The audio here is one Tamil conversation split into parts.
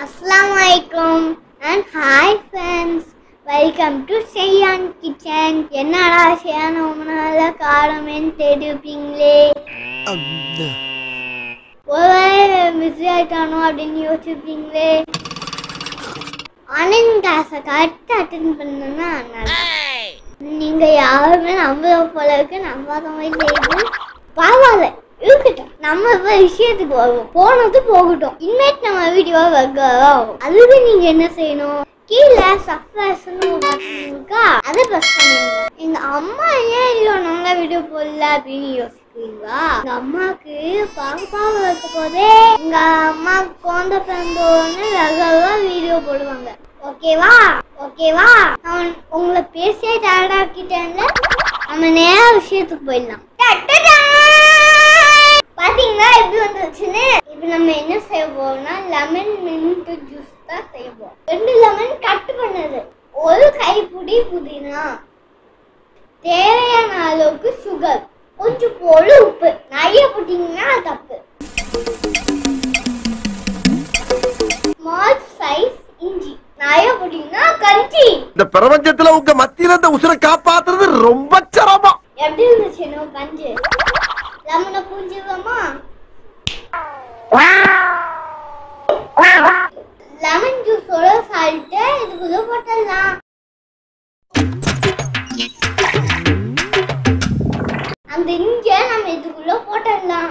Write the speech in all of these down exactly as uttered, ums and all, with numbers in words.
Assalamualaikum and hi friends. Welcome to Shayan Kitchen. என்னடா ஷேயான் உமனால காரமேன் தேடிப்பீங்களே. ஒரே பிஸி ஆயிட்டானோ அப்படின்னு யோசிப்பீங்களே. ஆன்லைன் கிளாஸை கரெக்டாக அட்டென்ட் பண்ணணும்னா நீங்க யாருமே நம்புற போல இருக்கு, நம்பாத மாதிரி செய்யுது. பரவாயில்ல இருக்கட்டும், நம்ம இப்ப விஷயத்துக்கு வருவோம். போனது போகட்டும். இனிமேட் நம்ம வீடியோ வைக்கிறோம். அதுக்கு நீங்க என்ன செய்யணும்? கீழே சப்ஸ்கிரைப்னு ஒரு பட்டன் இருக்கா, அதை பிரஸ் பண்ணிடுங்க. எங்க அம்மா ஏன் இல்லையோ நல்ல வீடியோ போடல அப்படின்னு யோசிக்கிறீங்களா? எங்க அம்மாவுக்கு பாப்பாவை வைக்க போதே எங்க அம்மா குழந்தை பிறந்தோன்னு ரெகுலரா வீடியோ போடுவாங்க. ஓகேவா ஓகேவா நான் உங்களை பேசியே டயர்ட் ஆக்கிட்டேன்ல. நம்ம நேர விஷயத்துக்கு போயிடலாம். பாத்தீங்களா எப்படி வந்துச்சுன்னு? இப்ப நம்ம என்ன செய்ய போறோம்னா லெமன் மின்ட் ஜூஸ் தான் செய்ய போறோம். ரெண்டு லெமன் கட் பண்ணது, ஒரு கைப்பிடி புதினா, தேவையான அளவுக்கு சுகர், கொஞ்சம் போல உப்பு. நிறைய போட்டீங்கன்னா தப்பு. ஸ்மால் சைஸ் இஞ்சி, நிறைய போட்டீங்கன்னா கஞ்சி. இந்த பிரபஞ்சத்துல உங்க மத்தியில இந்த உசுரை காப்பாத்துறது ரொம்ப சிரமம். எப்படி இருந்துச்சு நம்ம கஞ்சி? லெமனை பூஞ்சிடுவோமா? லெமன் ஜூஸோட சால்ட்டு இதுக்குள்ள போட்டுடலாம். அந்த இஞ்சியை நம்ம இதுக்குள்ள போட்டுடலாம்.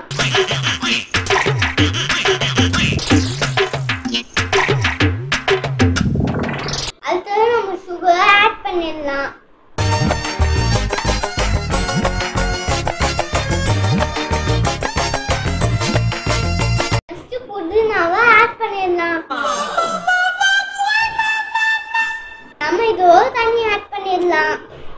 அடுத்தது நம்ம சுகரை ஆட் பண்ணிடலாம். புதினாவை ஆட் பண்ணிடலாம். நம்ம இதோட தண்ணி ஆட் பண்ணிடலாம்.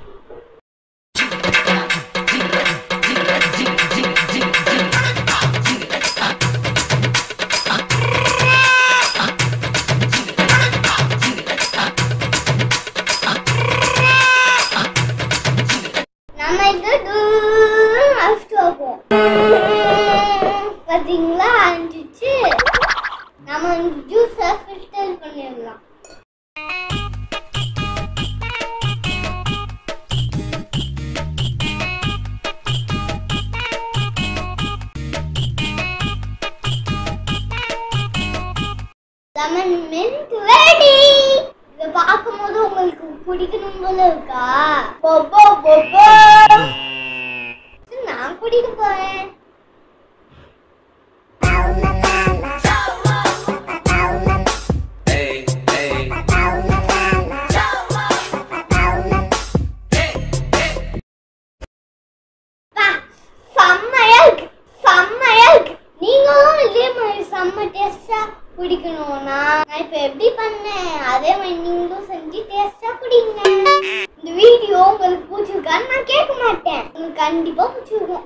நம்ம இது தூரம் அரைச்சிட்டு வைப்போம். பார்த்தீங்களா அரைஞ்சிச்சு. நம்ம ஜூஸை ஃபில்டர் பண்ணிடலாம். Lemon mint ready. இதை பார்க்கும்போது உங்களுக்கு குடிக்கணும் போல இருக்கா? பொப்போ பொப்போ நான் குடிக்க போறேன். செம்ம டேஸ்டா குடிக்கணும்னா நான் இப்ப எப்படி பண்ணேன் அதே மாதிரி நீங்களும் செஞ்சு டேஸ்டா குடிங்க. இந்த வீடியோ உங்களுக்கு பிடிச்சிருக்கான்னு நான் கேட்க மாட்டேன், உங்களுக்கு கண்டிப்பா பிடிச்சிருக்கும்.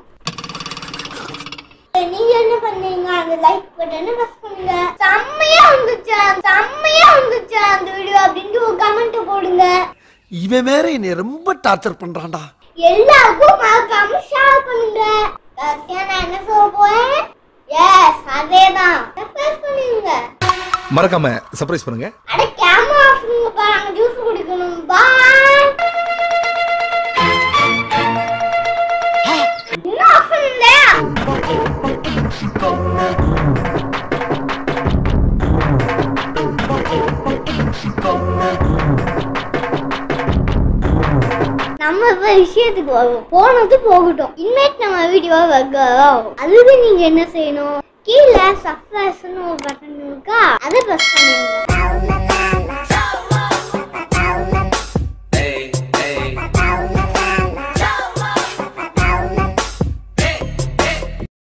நீங்க என்ன பண்ணீங்க? அந்த லைக் பட்டனை பிரஸ் பண்ணுங்க. செம்மையா வந்துச்சா செம்மையா வந்துச்சா அந்த வீடியோ அப்படின்ட்டு ஒரு கமெண்ட் போடுங்க. இவன் வேற என்னை ரொம்ப டார்ச்சர் பண்றான்டா. எல்லாருக்கும் மறக்காம ஷேர் பண்ணுங்க. நான் என்ன சொல்ல போறேன்? எஸ் அதேதான். சர்ப்ரைஸ் பண்ணுங்க. மறக்காம சர்ப்ரைஸ் பண்ணுங்க. அட கேமரா ஆஃப் பண்ணுங்க பாருங்க, ஜூஸ் குடிக்கணும். பை. என்ன ஆஃப் பண்ணல? நம்ம இப்ப விஷயத்துக்கு வருவோம். போனது போகட்டும். இனிமேட் நம்ம வீடியோ வைக்கிறோம். அதுக்கு நீங்க என்ன செய்யணும்? கீழே சப்ஸ்கிரைப்னு ஒரு பட்டன் இருக்கா, அதை பிரஸ் பண்ணிடுங்க.